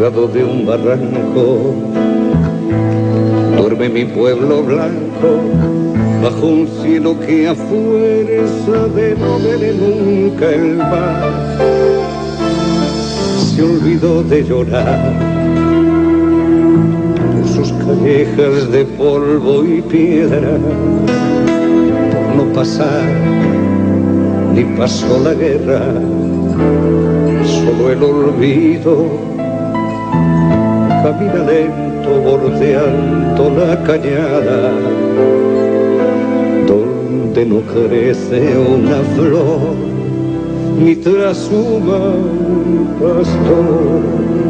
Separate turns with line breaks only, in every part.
lado de un barranco duerme mi pueblo blanco, bajo un cielo que a fuerza de no ver nunca el mar se olvidó de llorar por sus callejas de polvo y piedra, por no pasar ni pasó la guerra, solo el olvido camina lento bordeando la cañada donde no crece una flor ni trashuma un pastor.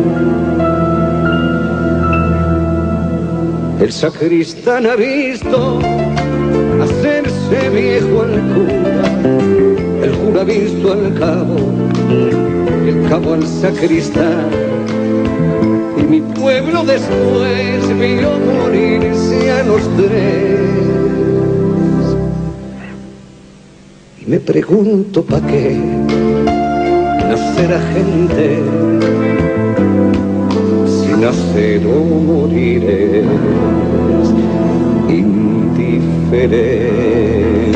El sacristán ha visto hacerse viejo al cura, el cura ha visto al cabo y el cabo al sacristán, y mi pueblo después vio morirse a los tres. Y me pregunto ¿pa' qué nacer a gente si nacer o morir es indiferente?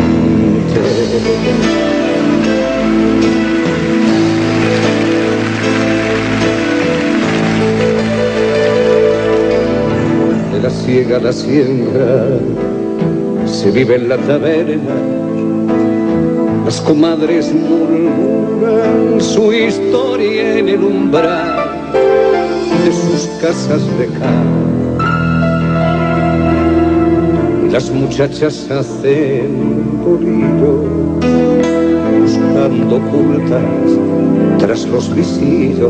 De la siega a la siembra se vive en la taberna, las comadres murmuran su historia en el umbral de sus casas de cal, y las muchachas hacen bolillo buscando ocultas tras los visillos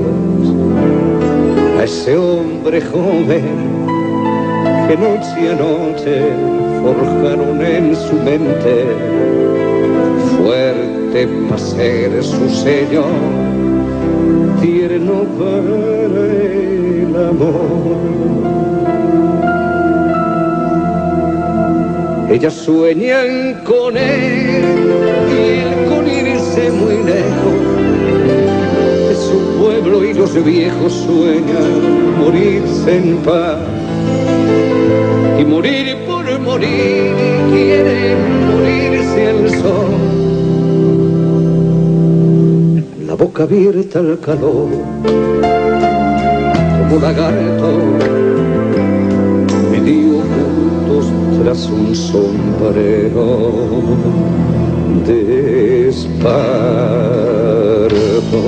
a ese hombre joven que noche a noche forjaron en su mente, fuerte para ser su señor, tierno para el amor. Ellas sueñan con él y él con irse muy lejos de su pueblo, y los viejos sueñan morirse en paz y morir por morir, y quieren morirse al sol, la boca abierta al calor, como lagarto medio ocultos tras un sombrero de esparto.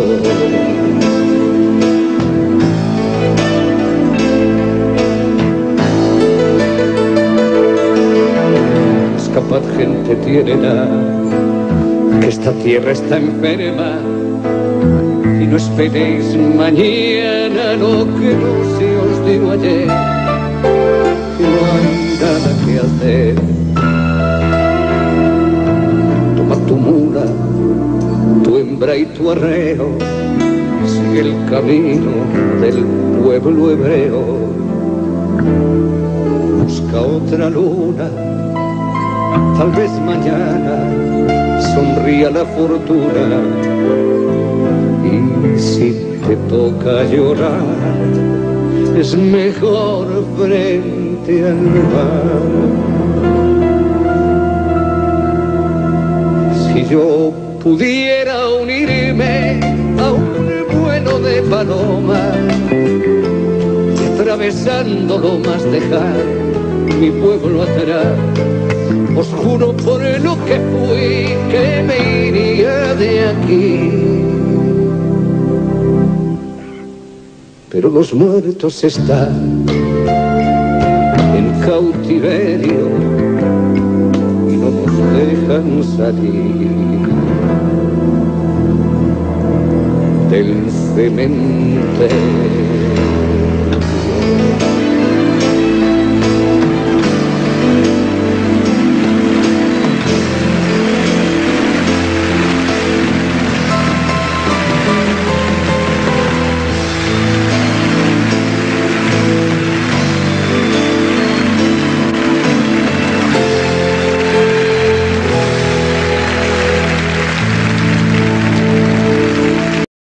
Capaz gente tierna, que esta tierra está enferma, y no esperéis mañana lo que no se os dio ayer, que no hay nada que hacer. Toma tu mula, tu hembra y tu arreo, sigue el camino del pueblo hebreo, busca otra luna. Tal vez mañana sonría la fortuna, y si te toca llorar es mejor frente al mar. Si yo pudiera unirme a un vuelo de palomas y atravesando lomas dejar mi pueblo atrás, os juro por lo que fui que me iría de aquí. Pero los muertos están en cautiverio y no nos dejan salir del cementerio.